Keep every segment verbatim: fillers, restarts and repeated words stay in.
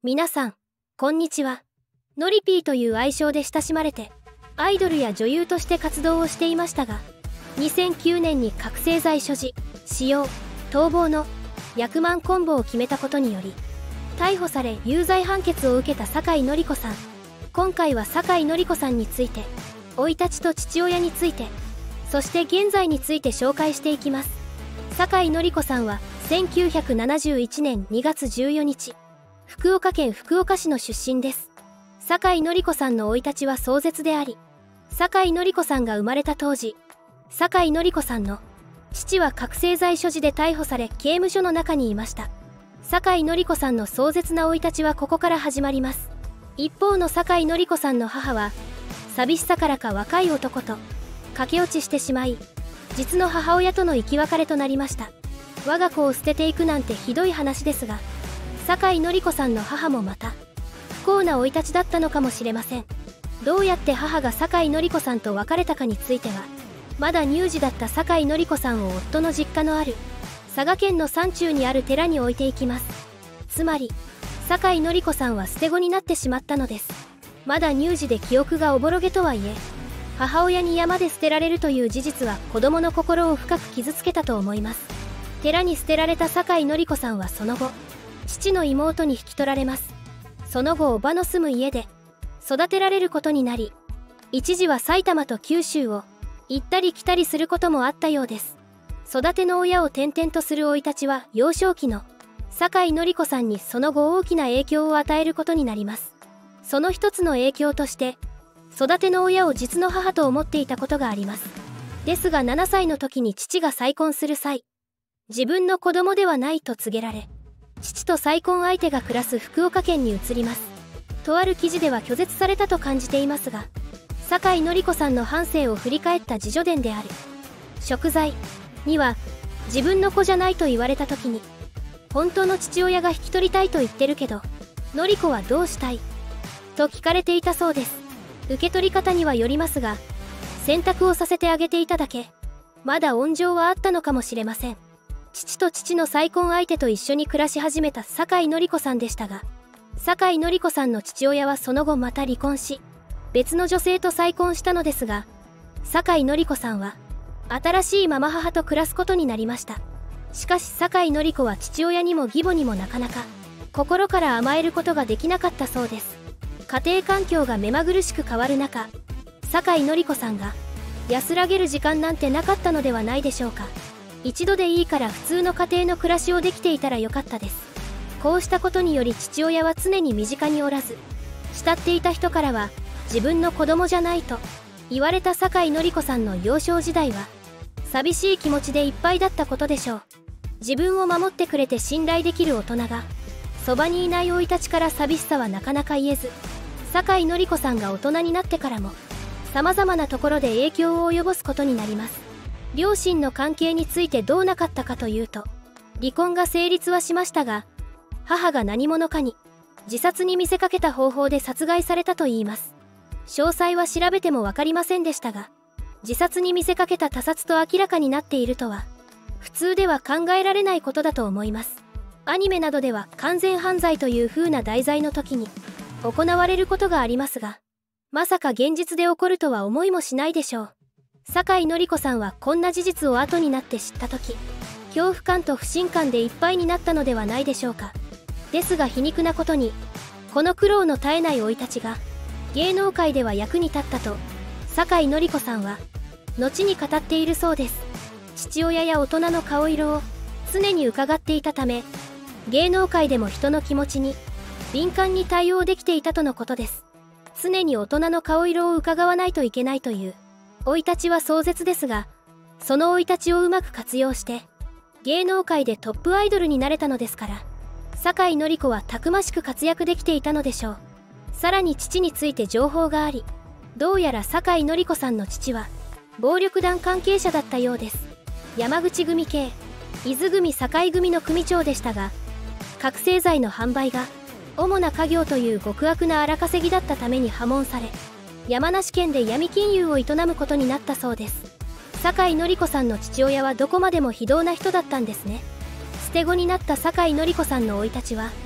皆さん、こんにちは。のりぴーという愛称で親しまれて、アイドルや女優として活動をしていましたが、にせんきゅうねんに覚醒剤所持、使用、逃亡の役満コンボを決めたことにより、逮捕され有罪判決を受けた酒井紀子さん。今回は酒井紀子さんについて、生い立ちと父親について、そして現在について紹介していきます。酒井紀子さんはせんきゅうひゃくななじゅういちねんにがつじゅうよっか、福岡県福岡市の出身です。酒井紀子さんの生い立ちは壮絶であり、酒井紀子さんが生まれた当時、酒井紀子さんの父は覚醒剤所持で逮捕され刑務所の中にいました。酒井紀子さんの壮絶な生い立ちはここから始まります。一方の酒井紀子さんの母は、寂しさからか若い男と駆け落ちしてしまい、実の母親との生き別れとなりました。我が子を捨てていくなんてひどい話ですが、酒井紀子さんの母もまた不幸な生い立ちだったのかもしれません。どうやって母が酒井紀子さんと別れたかについては、まだ乳児だった酒井紀子さんを夫の実家のある佐賀県の山中にある寺に置いていきます。つまり酒井紀子さんは捨て子になってしまったのです。まだ乳児で記憶がおぼろげとはいえ、母親に山で捨てられるという事実は子供の心を深く傷つけたと思います。寺に捨てられた酒井紀子さんはその後、父の妹に引き取られます。その後、叔母の住む家で育てられることになり、一時は埼玉と九州を行ったり来たりすることもあったようです。育ての親を転々とする生い立ちは幼少期の酒井紀子さんにその後大きな影響を与えることになります。その一つの影響として、育ての親を実の母と思っていたことがあります。ですがななさいの時に父が再婚する際、自分の子供ではないと告げられ、父と再婚相手が暮らす福岡県に移ります。とある記事では拒絶されたと感じていますが、酒井紀子さんの半生を振り返った自叙伝である贖罪には、自分の子じゃないと言われた時に、本当の父親が引き取りたいと言ってるけど、紀子はどうしたいと聞かれていたそうです。受け取り方にはよりますが、選択をさせてあげていただけ、まだ温情はあったのかもしれません。父と父の再婚相手と一緒に暮らし始めた酒井紀子さんでしたが、酒井紀子さんの父親はその後また離婚し、別の女性と再婚したのですが、酒井紀子さんは新しいママ母と暮らすことになりました。しかし酒井紀子は父親にも義母にもなかなか心から甘えることができなかったそうです。家庭環境が目まぐるしく変わる中、酒井紀子さんが安らげる時間なんてなかったのではないでしょうか。一度でいいから普通の家庭の暮らしをできていたらよかったです。こうしたことにより父親は常に身近におらず、慕っていた人からは自分の子供じゃないと言われた酒井紀子さんの幼少時代は寂しい気持ちでいっぱいだったことでしょう。自分を守ってくれて信頼できる大人がそばにいない生い立ちから寂しさはなかなか言えず、酒井紀子さんが大人になってからも様々なところで影響を及ぼすことになります。両親の関係についてどうなかったかというと、離婚が成立はしましたが、母が何者かに自殺に見せかけた方法で殺害されたといいます。詳細は調べても分かりませんでしたが、自殺に見せかけた他殺と明らかになっているとは、普通では考えられないことだと思います。アニメなどでは完全犯罪という風な題材の時に行われることがありますが、まさか現実で起こるとは思いもしないでしょう。酒井紀子さんはこんな事実を後になって知った時、恐怖感と不信感でいっぱいになったのではないでしょうか。ですが皮肉なことに、この苦労の絶えない生い立ちが芸能界では役に立ったと酒井紀子さんは後に語っているそうです。父親や大人の顔色を常に伺っていたため、芸能界でも人の気持ちに敏感に対応できていたとのことです。常に大人の顔色を伺わないといけないという生い立ちは壮絶ですが、その生い立ちをうまく活用して芸能界でトップアイドルになれたのですから、酒井紀子はたくましく活躍できていたのでしょう。さらに父について情報があり、どうやら酒井紀子さんの父は暴力団関係者だったようです。山口組系伊豆組堺組の組長でしたが、覚醒剤の販売が主な家業という極悪な荒稼ぎだったために破門され、山梨県で闇金融を営むことになったそうです。酒井紀子さんの父親はどこまでも非道な人だったんですね。捨て子になった酒井紀子さんの生い立ちは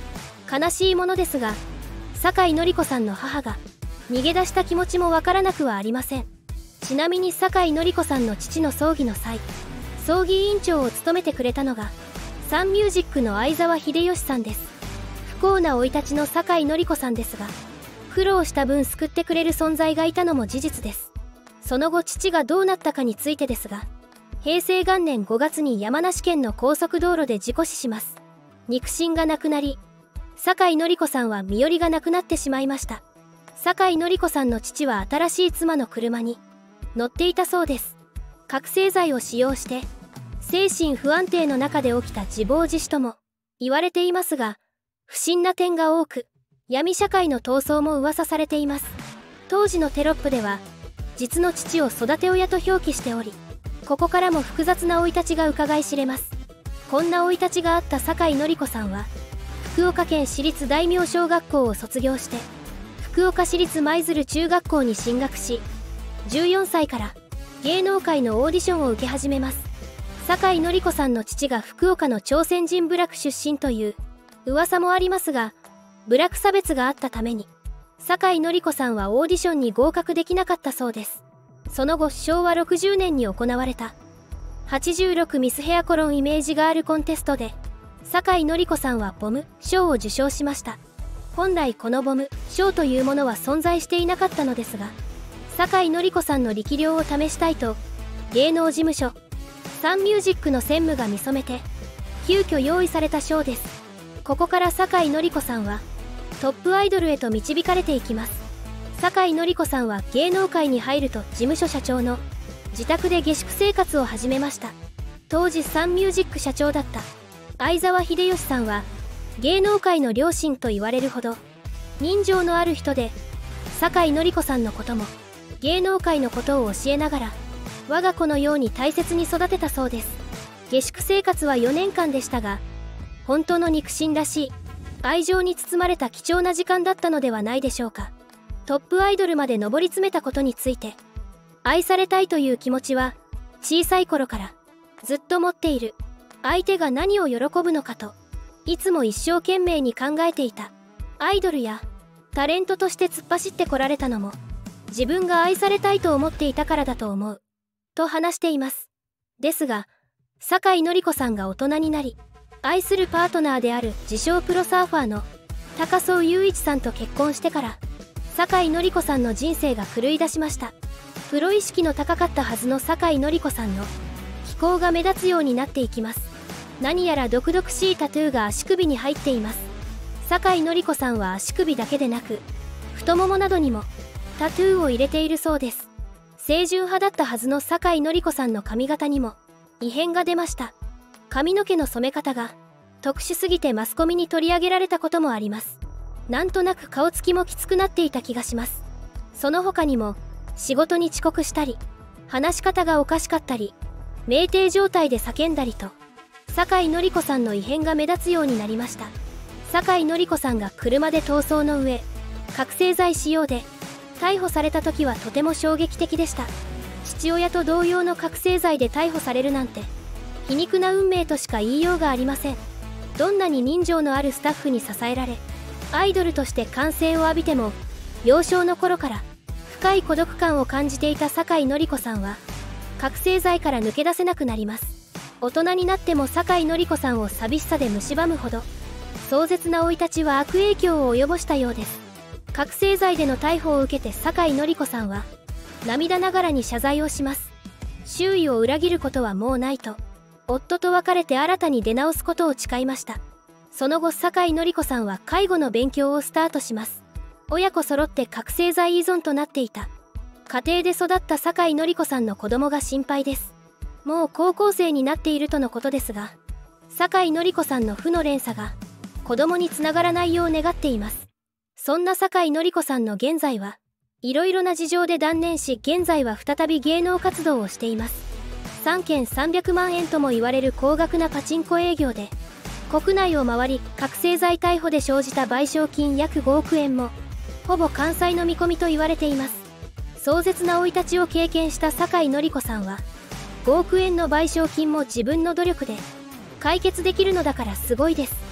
悲しいものですが、酒井紀子さんの母が逃げ出した気持ちもわからなくはありません。ちなみに酒井紀子さんの父の葬儀の際、葬儀委員長を務めてくれたのがサンミュージックの相沢秀義さんです。不幸な生い立ちの酒井紀子さんですが、苦労した分救ってくれる存在がいたのも事実です。その後父がどうなったかについてですが、へいせい元年ごがつに山梨県の高速道路で事故死します。肉親が亡くなり、酒井紀子さんは身寄りがなくなってしまいました。酒井紀子さんの父は新しい妻の車に乗っていたそうです。覚醒剤を使用して精神不安定の中で起きた自暴自棄とも言われていますが、不審な点が多く、闇社会の闘争も噂されています。当時のテロップでは実の父を育て親と表記しており、ここからも複雑な生い立ちが伺い知れます。こんな生い立ちがあった酒井紀子さんは、福岡県私立大名小学校を卒業して福岡市立舞鶴中学校に進学し、じゅうよんさいから芸能界のオーディションを受け始めます。酒井紀子さんの父が福岡の朝鮮人部落出身という噂もありますが、部落差別があったために酒井紀子さんはオーディションに合格できなかったそうです。その後しょうわろくじゅうねんに行われたはちじゅうろくミスヘアコロンイメージガールコンテストで酒井紀子さんはボム賞を受賞しました。本来このボム賞というものは存在していなかったのですが、酒井紀子さんの力量を試したいと芸能事務所サンミュージックの専務が見初めて急遽用意された賞です。ここから酒井紀子さんはトップアイドルへと導かれていきます。酒井紀子さんは芸能界に入ると事務所社長の自宅で下宿生活を始めました。当時サンミュージック社長だった相沢秀義さんは芸能界の両親と言われるほど人情のある人で、酒井紀子さんのことも芸能界のことを教えながら我が子のように大切に育てたそうです。下宿生活はよねんかんでしたが、本当の肉親らしい愛情に包まれた貴重な時間だったのではないでしょうか。トップアイドルまで上り詰めたことについて、愛されたいという気持ちは小さい頃からずっと持っている。相手が何を喜ぶのかといつも一生懸命に考えていた。アイドルやタレントとして突っ走ってこられたのも自分が愛されたいと思っていたからだと思うと話しています。ですが酒井紀子さんが大人になり、愛するパートナーである自称プロサーファーの高荘雄一さんと結婚してから酒井紀子さんの人生が狂い出しました。プロ意識の高かったはずの酒井紀子さんの気候が目立つようになっていきます。何やら毒々しいタトゥーが足首に入っています。酒井紀子さんは足首だけでなく太ももなどにもタトゥーを入れているそうです。清純派だったはずの酒井紀子さんの髪型にも異変が出ました。髪の毛の染め方が特殊すぎてマスコミに取り上げられたこともあります。なんとなく顔つきもきつくなっていた気がします。その他にも仕事に遅刻したり、話し方がおかしかったり、酩酊状態で叫んだりと酒井紀子さんの異変が目立つようになりました。酒井紀子さんが車で逃走の上、覚醒剤使用で逮捕された時はとても衝撃的でした。父親と同様の覚醒剤で逮捕されるなんて皮肉な運命としか言いようがありません。どんなに人情のあるスタッフに支えられアイドルとして歓声を浴びても、幼少の頃から深い孤独感を感じていた酒井紀子さんは覚醒剤から抜け出せなくなります。大人になっても酒井紀子さんを寂しさで蝕むほど壮絶な生い立ちは悪影響を及ぼしたようです。覚醒剤での逮捕を受けて酒井紀子さんは涙ながらに謝罪をします。周囲を裏切ることはもうないと夫と別れて新たに出直すことを誓いました。その後酒井紀子さんは介護の勉強をスタートします。親子揃って覚醒剤依存となっていた家庭で育った酒井紀子さんの子供が心配です。もう高校生になっているとのことですが、酒井紀子さんの負の連鎖が子供につながらないよう願っています。そんな酒井紀子さんの現在はいろいろな事情で断念し、現在は再び芸能活動をしています。さんけんさんびゃくまんえんとも言われる高額なパチンコ営業で国内を回り、覚醒剤逮捕で生じた賠償金約ごおくえんもほぼ完済の見込みと言われています。壮絶な生い立ちを経験した酒井紀子さんはごおくえんの賠償金も自分の努力で解決できるのだからすごいです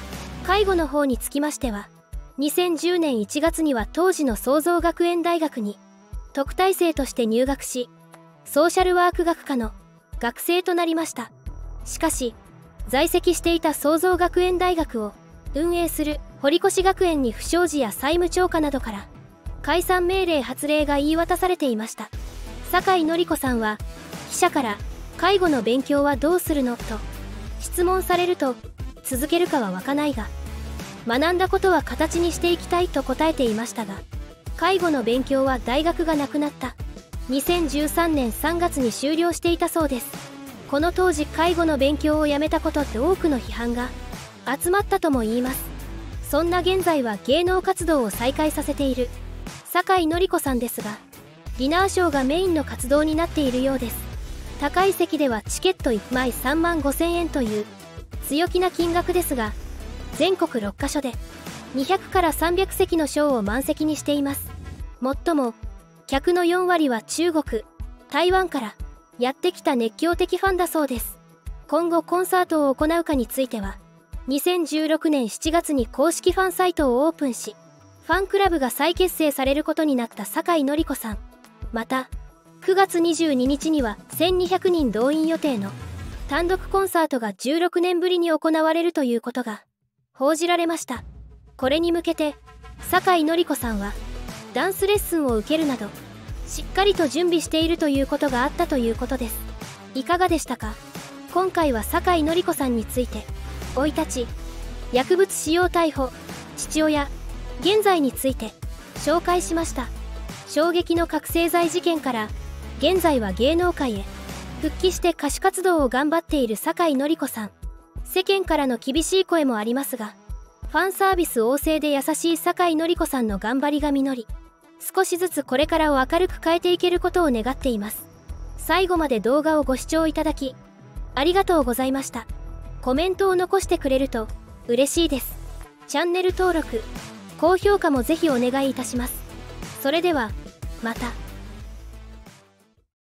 介護の方につきましては、にせんじゅうねんいちがつには当時の創造学園大学に特待生として入学し、ソーシャルワーク学科の学生となりました。しかし、在籍していた創造学園大学を運営する堀越学園に不祥事や債務超過などから解散命令発令が言い渡されていました。酒井紀子さんは記者から介護の勉強はどうするのと質問されると、続けるかはわかないが学んだことは形にしていきたいと答えていましたが、介護の勉強は大学がなくなったにせんじゅうさんねんさんがつに終了していたそうです。この当時介護の勉強をやめたことって多くの批判が集まったとも言います。そんな現在は芸能活動を再開させている酒井紀子さんですが、ディナーショーがメインの活動になっているようです。高い席ではチケットいちまいさんまんごせんえんという強気な金額ですが、全国ろっかしょでにひゃくからさんびゃくせきのショーを満席にしています。もっとも客のよんわりは中国、台湾からやってきた熱狂的ファンだそうです。今後コンサートを行うかについては、にせんじゅうろくねんしちがつに公式ファンサイトをオープンし、ファンクラブが再結成されることになった酒井紀子さん。また、くがつにじゅうににちにはせんにひゃくにん動員予定の単独コンサートがじゅうろくねんぶりに行われるということが報じられました。これに向けて、酒井紀子さんはダンスレッスンを受けるなど、しっかりと準備しているということがあったということです。いかがでしたか？今回は酒井紀子さんについて、生い立ち、薬物使用逮捕、父親、現在について紹介しました。衝撃の覚醒剤事件から現在は芸能界へ復帰して歌手活動を頑張っている酒井紀子さん。世間からの厳しい声もありますが、ファンサービス旺盛で優しい酒井紀子さんの頑張りが実り、少しずつこれからを明るく変えていけることを願っています。最後まで動画をご視聴いただきありがとうございました。コメントを残してくれると嬉しいです。チャンネル登録、高評価もぜひお願いいたします。それではまた。